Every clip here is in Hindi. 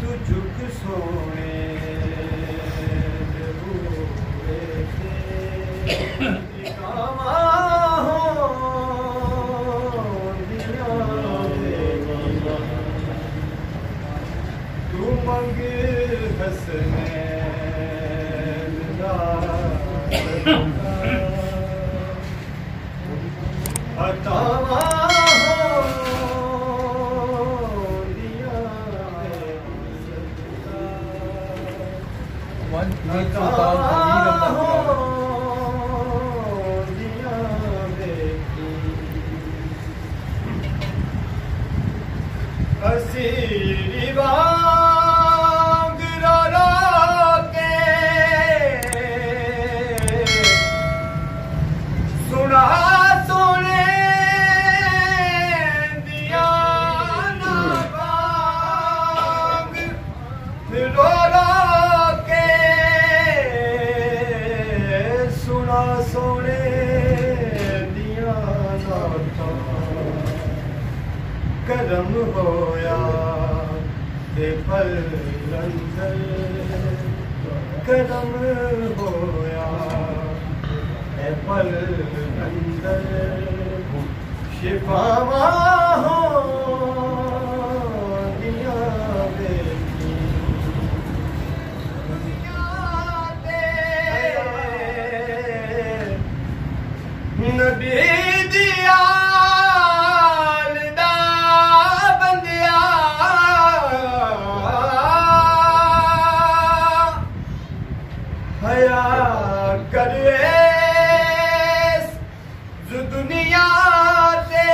तू झुक सोने कामा हो दिया तू मंग हसने हटावा सोने दिया करम होया ते फल अंदर करम होया ते फल अंदर शिफावा हो दिया नबी दिया बंदिया हया करे दुनिया से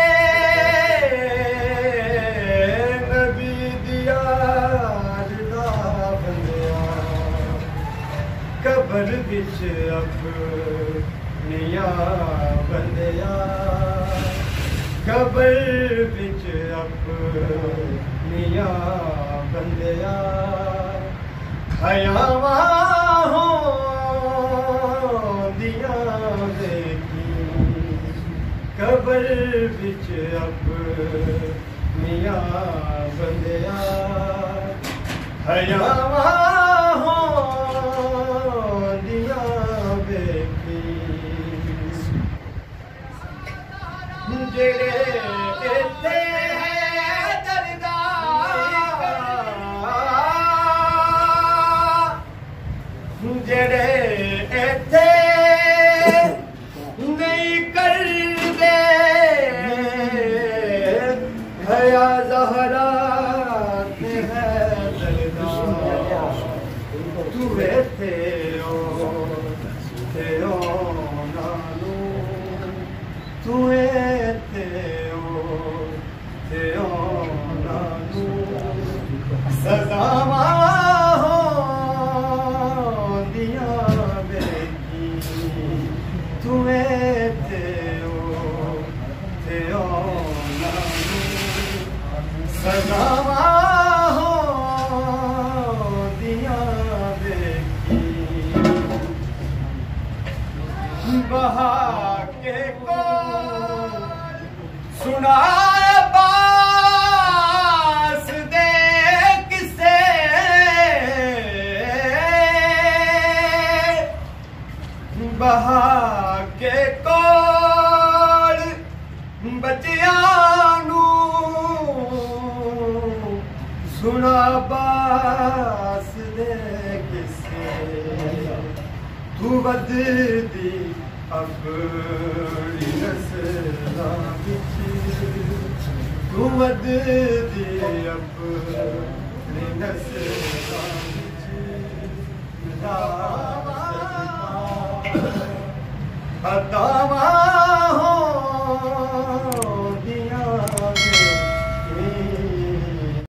नबी दिया बंदिया कबर बिच अपनिया बंदिया कबर बिच अपनिया बंदिया हयावा हो दिया देखी कबर बिच अपनिया बंदिया हयावा हो दिया देखी जेड़े इत्थे जेड़े इत्थे नहीं करदे हया ज़हरा ते है दरदा तू इत्थे ओ ते ओ नानू तू इत्थे ओ ते ओ नानू सदावा सदावा हो दिया देखी बहा के को सुना बास दे किसे बहा के कोल बचियानू सुना बास दे किसे तू बददी अपनी नस्लां विच तू बददी अपनी नस्लां विच हदावा